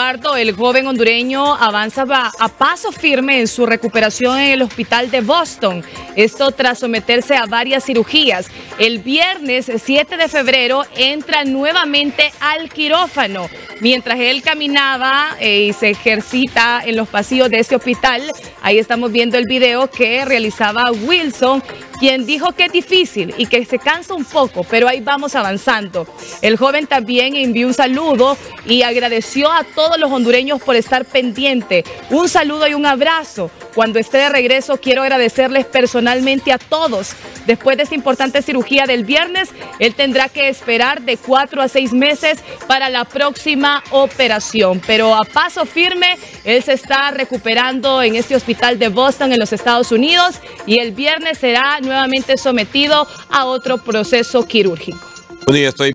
El joven hondureño avanzaba a paso firme en su recuperación en el hospital de Boston. Esto tras someterse a varias cirugías. El viernes 7 de febrero entra nuevamente al quirófano. Mientras él caminaba y se ejercita en los pasillos de este hospital, ahí estamos viendo el video que realizaba Wilson, quien dijo que es difícil y que se cansa un poco, pero ahí vamos avanzando. El joven también envió un saludo y agradeció a todos los hondureños por estar pendiente. Un saludo y un abrazo. Cuando esté de regreso, quiero agradecerles personalmente a todos. Después de esta importante cirugía del viernes, él tendrá que esperar de 4 a 6 meses para la próxima operación. Pero a paso firme, él se está recuperando en este hospital de Boston, en los Estados Unidos, y el viernes será nuevamente sometido a otro proceso quirúrgico. Estoy